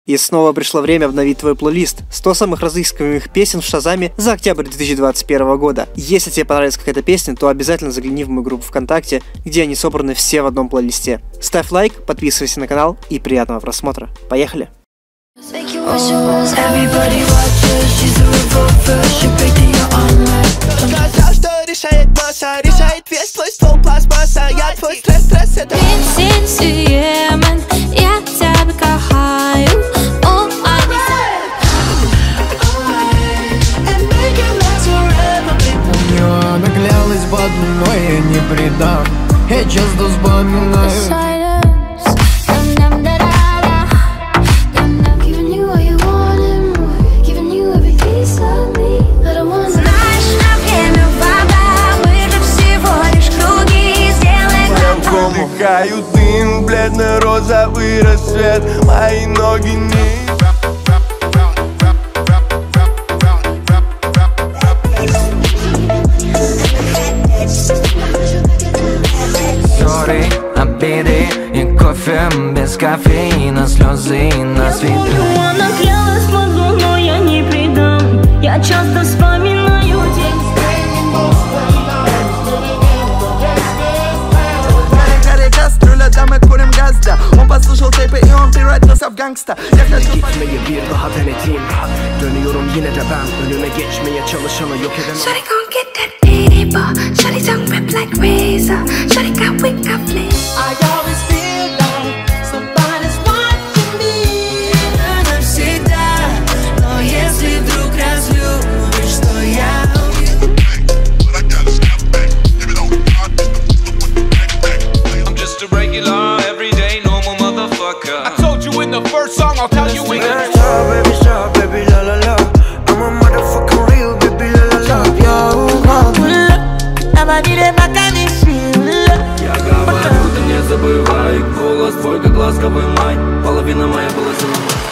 И снова пришло время обновить твой плейлист. 100 самых разыскиваемых песен в Шазаме за октябрь 2021 года. Если тебе понравилась какая-то песня, то обязательно загляни в мою группу ВКонтакте, где они собраны все в одном плейлисте. Ставь лайк, подписывайся на канал и приятного просмотра. Поехали! Сказал, что решает масса, решает весь твой стол пластмасса. Я твой стресс, это я тебя кохаю. Она клялась в одном, но я не предам. Я часто вспоминаю. Вдыхаю дым, бледно-розовый рассвет. Мои ноги не... Ссоры, обиды и кофе без кофеина, слезы на свету. Она клялась в одном, но я не предам. Я часто вспоминаю день. Да, мы курим газ, да. Он послушал тейпы и он превратился в гангста. Я хочу Gitmeye bir daha denedim. Dönüyorum yine de ben. Önüme geçmeye çalışanı yok edemem. Shawty gon' get that titty ball. Shawty tongue rip like razor. Shawty got wick, got flip. I always feel like somebody's watching me. Навсегда. Но если вдруг разлюбишь, то я the first song, I'll tell you in Stop, baby, la la la. I'm a motherfucking real, baby, la la la. Я говорю, ты не забывай. Голос твой, как ласковый май. Половина моя половина.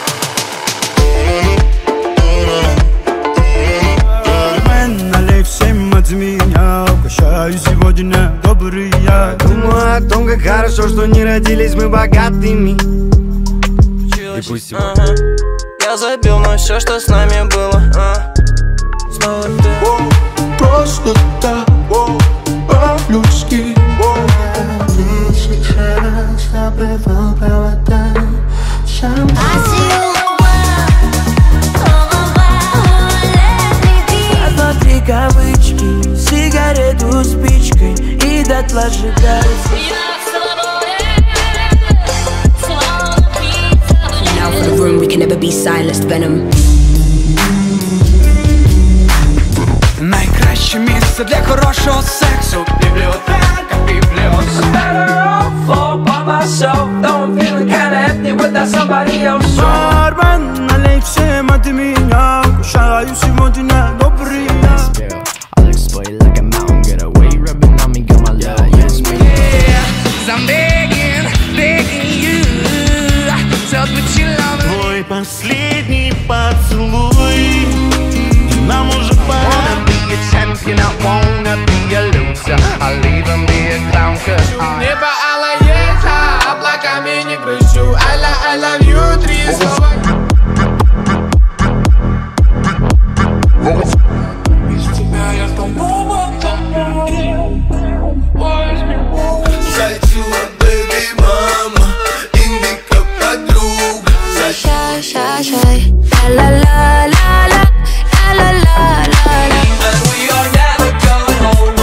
Налей всем от меня. Угощаю сегодня добрый я. Думаю о том, как хорошо, что не родились мы богатыми. И пусть сегодня я забил на все, что с нами было. Снова ты. Просто так, по-людски. сейчас забывал провода. Смотри кавычки, сигарету спичкой и дотла сжигаюсь. For the room, we can never be silenced, venom. Найкраще місце для хорошого сексу. Бібліотека, бібліотека. Better off all by myself. Though I'm feeling kinda empty without somebody else. Бармен, налей всем от меня. Угощаю сегодня добрый я. I'll explode like a mountain, get away, rubbing on me, got my love, yes, me. Yeah, I'm begging, begging you. Tell me what you love. Твой последний поцелуй. Нам уже пора. Champion, I wanna be a loser. I'll even be a clown, cause Небо алое, облаками не грущу. I love you, 3 слова. Без тебя я тону в этом море. Зайчула, baby, мама, индика подруга. Shy, la la la la, la la la la. And we are never going home.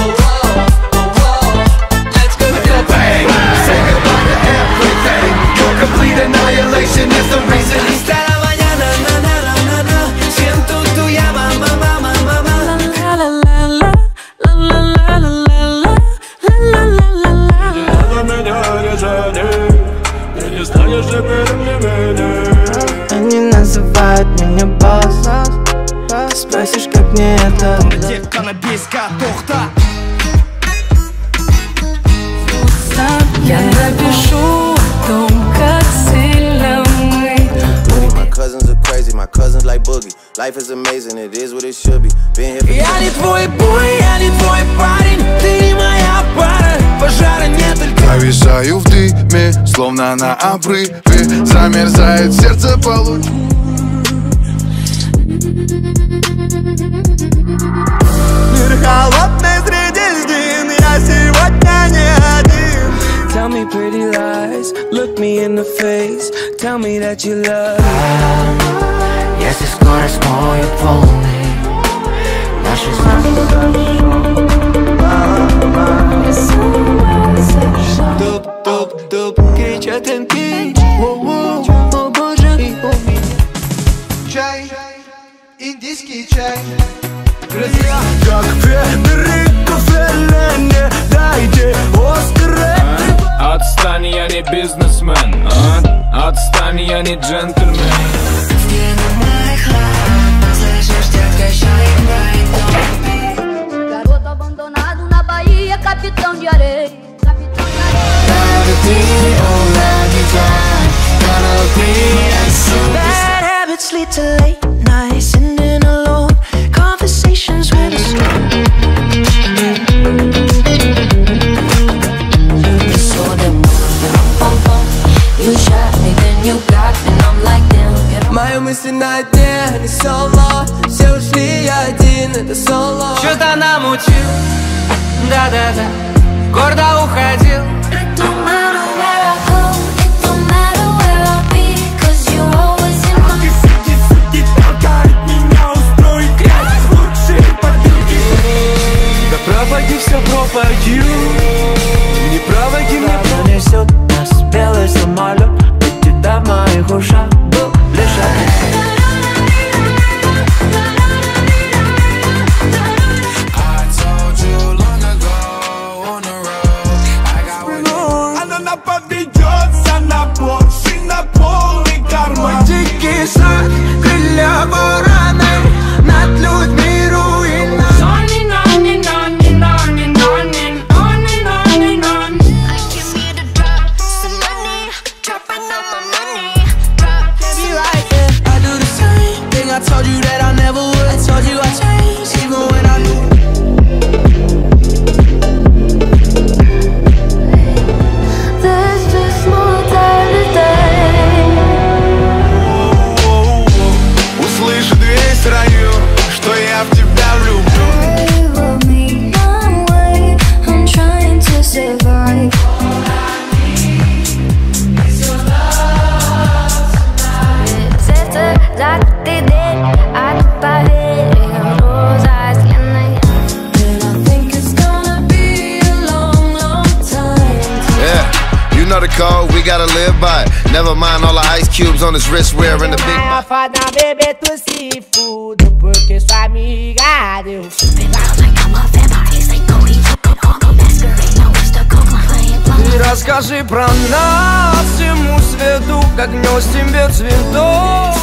Let's go bang. Say goodbye to everything. Your complete annihilation is the reason. Hasta la mañana, na na na na na. Siento tu llama, mama, mama, mama. La la la la, la la la la la, la la la la. За меня не жди. Ты не станешь теперь мне меня. Они называют меня босс. Ты спросишь, как мне это? Детка, набейска, тухта. Я напишу о том, как сильно мы. My cousins are crazy, my cousins like Boogie. Life is amazing, it is what it should be. Been here for Я не твой бой, я не твой парень, ты не моя пара. пожара не только. Зависаю в дыме, словно на обрыве. Замерзает сердце по лучу. Мир холодный среди льдин, я сегодня не один. Tell me pretty lies, look me in the face, tell me that you love me. Если скоро смоют волны наши Туп-туп-туп, кричат импич. О боже, и Чай, индийский чай. Друзья, как Федерико Феллини, дайте Оскары. Отстань, я не бизнесмен, отстань, я не джентльмен. Garoto abandonado na Bahia, capitão de areia. Bad habits lead to late nights, sitting alone, conversations with the You shot me, then you got me, and I'm like damn. Мои мысли на дне, не соло. Все ушли, я один, это соло. Что-то намутил, да-да-да, гордо уходил. It don't matter where I go, it don't matter where I'll be, 'cause you always in my Суки толкают меня устроить грязь, лучшие подруги. Да пропади все, пропадю. Не проводи мне, Несет нас белый самолет, и тебя в моих ушах был лишь один. Она поведется на Порше, на полный карман. дикий сад, крылья ворона, над людьми руина. I do the same thing I told you that I never would. I told you I changed, even when I knew. There's just more time today. Услышит весь район, что я в тебя влюблю. Stay with me, one way, I'm trying to survive. You know the code, we gotta live by it. Never mind all the ice cubes on his wrist wearing the big. Foda bebê, tu se fudo, porque sua amiga deu. Ты расскажи про нас всему свету, как нес тебе цветов.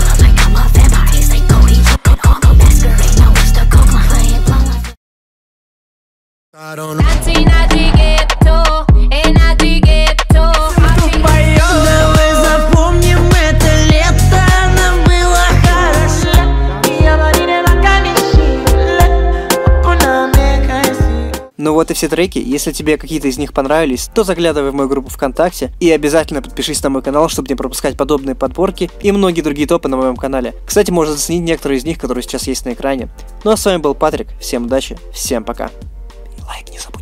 Давай запомним это лето, нам было хорошо. Ну вот и все треки. Если тебе какие-то из них понравились, то заглядывай в мою группу ВКонтакте и обязательно подпишись на мой канал, чтобы не пропускать подобные подборки и многие другие топы на моем канале. Кстати, можно заценить некоторые из них, которые сейчас есть на экране. Ну а с вами был Патрик, всем удачи, всем пока. И лайк не забудь.